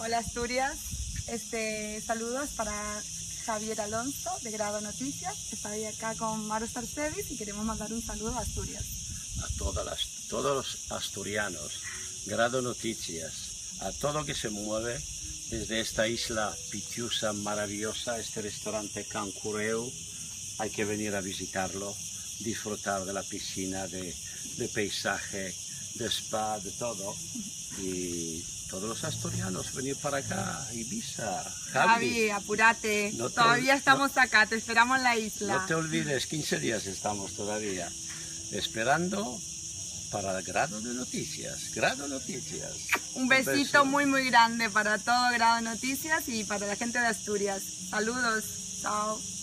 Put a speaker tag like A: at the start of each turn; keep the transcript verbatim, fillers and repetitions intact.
A: Hola Asturias, este, saludos para Javier Alonso de Grado Noticias. Estoy acá con Maro Starcevis y queremos mandar un saludo a Asturias.
B: A todas las, todos los asturianos, Grado Noticias, a todo que se mueve desde esta isla pitiusa, maravillosa, este restaurante Can Cureu. Hay que venir a visitarlo, disfrutar de la piscina, de, de paisaje, de spa, de todo. Y todos los asturianos, venir para acá, Ibiza. Javi,
A: Javi, apúrate,
B: no te
A: todavía
B: ol-
A: estamos acá, te esperamos en la isla.
B: No te olvides, quince días estamos todavía esperando para el Grado de Noticias. Grado Noticias.
A: Un besito
B: beso.
A: muy muy grande para todo Grado Noticias y para la gente de Asturias. Saludos, chao.